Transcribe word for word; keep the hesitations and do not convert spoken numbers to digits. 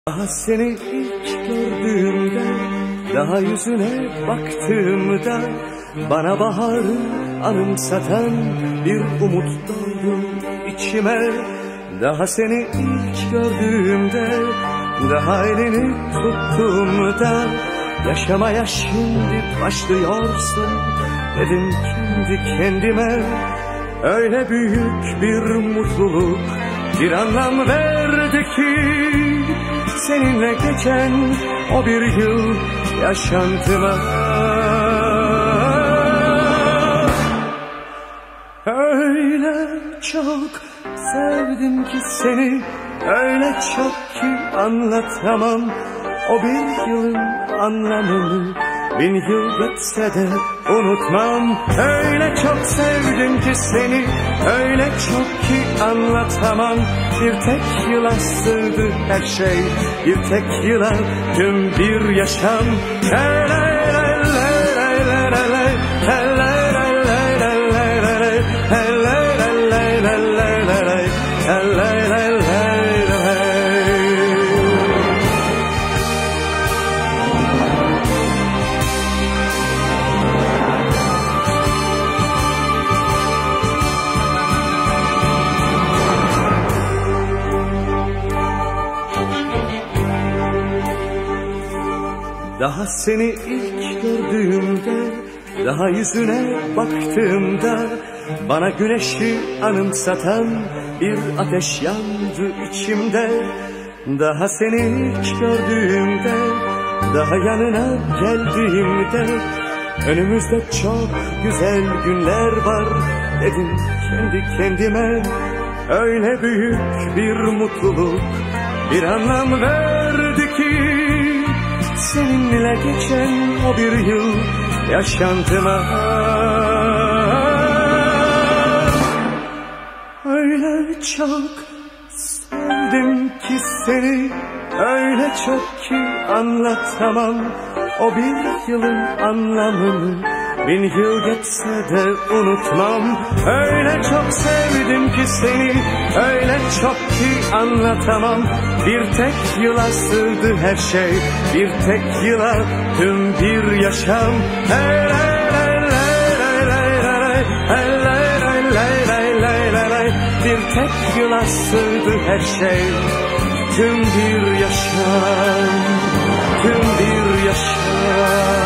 Daha seni ilk gördüğümde, daha yüzüne baktığımda, bana baharı anımsatan bir umut doldu içime. Daha seni ilk gördüğümde, daha elini tuttuğumda, yaşamaya şimdi başlıyorsun dedim kendi kendime. Öyle büyük bir mutluluk bir anlam verdi ki seninle geçen o bir yıl yaşantıma. Öyle çok sevdim ki seni, öyle çok ki anlatamam o bir yılın anlamını. Bin yıl geçse de unutmam. Öyle çok sevdim ki seni, öyle çok ki anlatamam. Bir tek yıla sığdı her şey, bir tek yıla tüm bir yaşam. Daha seni ilk gördüğümde, daha yüzüne baktığımda, bana güneşi anımsatan bir ateş yandı içimde. Daha seni ilk gördüğümde, daha yanına geldiğimde, önümüzde çok güzel günler var dedim kendi kendime. Öyle büyük bir mutluluk bir anlam verdi ki seninle geçen o bir yıl yaşantıma. Öyle çok sevdim ki seni, öyle çok ki anlatamam o bir yılın anlamını. Bin yıl geçse de unutmam. Öyle çok sevdim ki seni, öyle çok ki anlatamam. Bir tek yıla sığdı her şey, bir tek yıla tüm bir yaşam. Bir tek yıla sığdı her şey, tüm bir yaşam, tüm bir yaşam.